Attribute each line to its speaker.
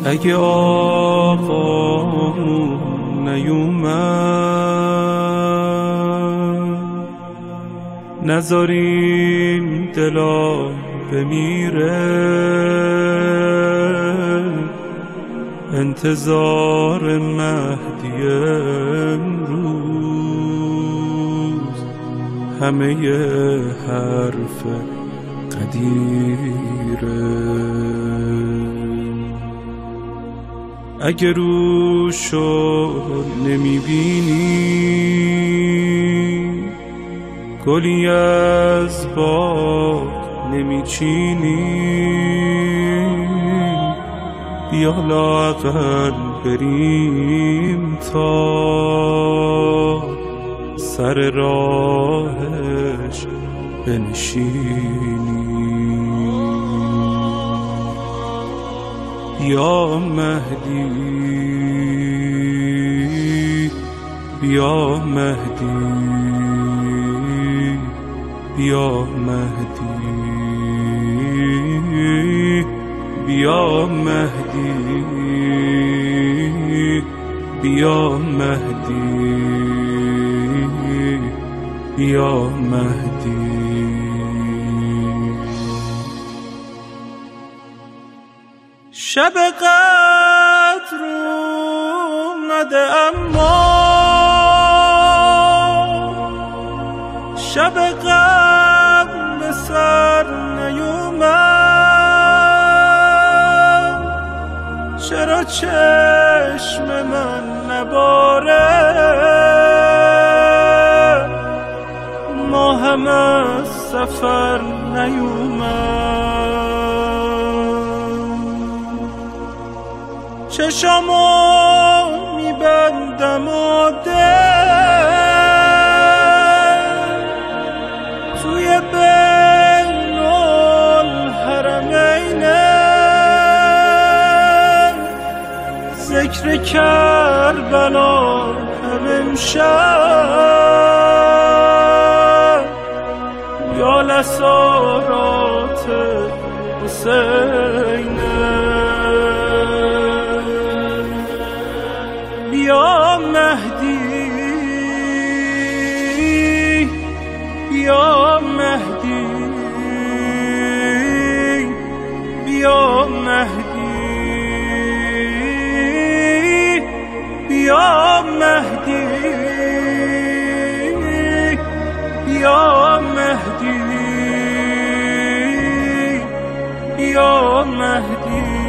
Speaker 1: اگه آقامون نیومد نذاریم دلا بمیره، انتظار مهدی امروز همه حرف قدیره. اگه روشو نمیبینی گلی از باد نمیچینی، بیا لااقل بریم تا سر راهش بنشینی. بیا مهدی، بیا مهدی، بیا مهدی، بیا مهدی، بیا مهدی، بیا مهدی. شب قدر اومده اما شب قبل به سر نیومد، چرا چشم من نباره ماهم از سفر نیومد. چشمو میبندم و توی بین الحرمینه ذکر کربلا هم امشب یا لسارات حسینه. بیا مهدی، بیا مهدی، بیا مهدی، بیا مهدی، بیا مهدی، بیا مهدی.